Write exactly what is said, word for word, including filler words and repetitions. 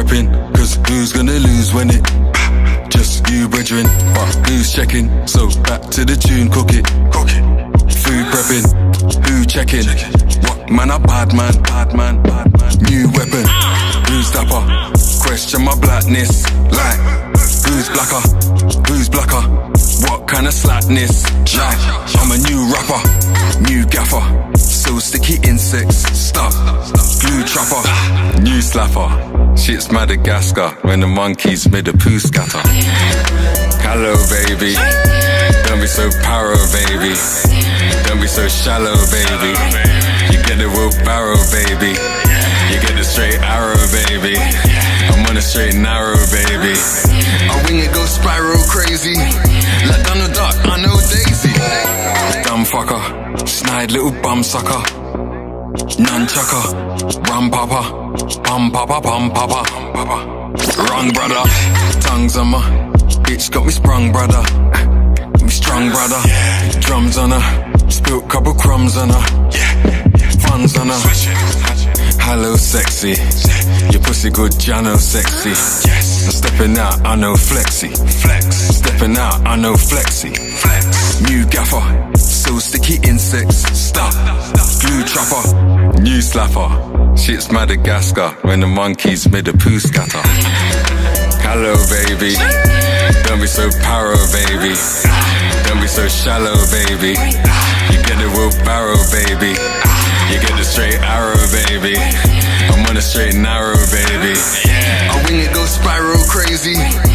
repping, cause who's gonna lose when it just you, brethren? But who's checking? So back to the tune, cook it, cook it. Food prepping, who checking? What man a bad man, bad man, bad man. New weapon, who's dapper? Question my blackness, like who's blacker? Who's blacker? What kind of slackness? Like I'm a new rapper, new gaffer. So sticky insects, stuff. Glue trapper, new slapper. Shit's Madagascar when the monkeys made a poo scatter. Hello baby, don't be so paro baby. Don't be so shallow baby. You get the wheelbarrow baby. You get the straight arrow baby. I'm on a straight narrow baby. I wing it go spiral crazy. Like Donald Duck, I know Daisy. Dumb fucker, snide little bum sucker. Nunchucker, rum papa, pum papa, pum papa, wrong brother. Tongues on my bitch got me sprung brother. Me strong brother. Drums on her, spilt couple crumbs on her. Funds on her. Hello sexy, your pussy good, Jano sexy. I'm stepping out, I know flexy. Flex. Stepping out, I know flexy. Flex. New gaffer, so sticky insects. Stop. Glue trapper, new slapper. Shit's Madagascar when the monkeys made a poo scatter. Hello baby, don't be so paro baby. Don't be so shallow baby. You get the wheelbarrow baby. You get the straight arrow baby. I'm on a straight narrow baby. I wing it go spiral crazy.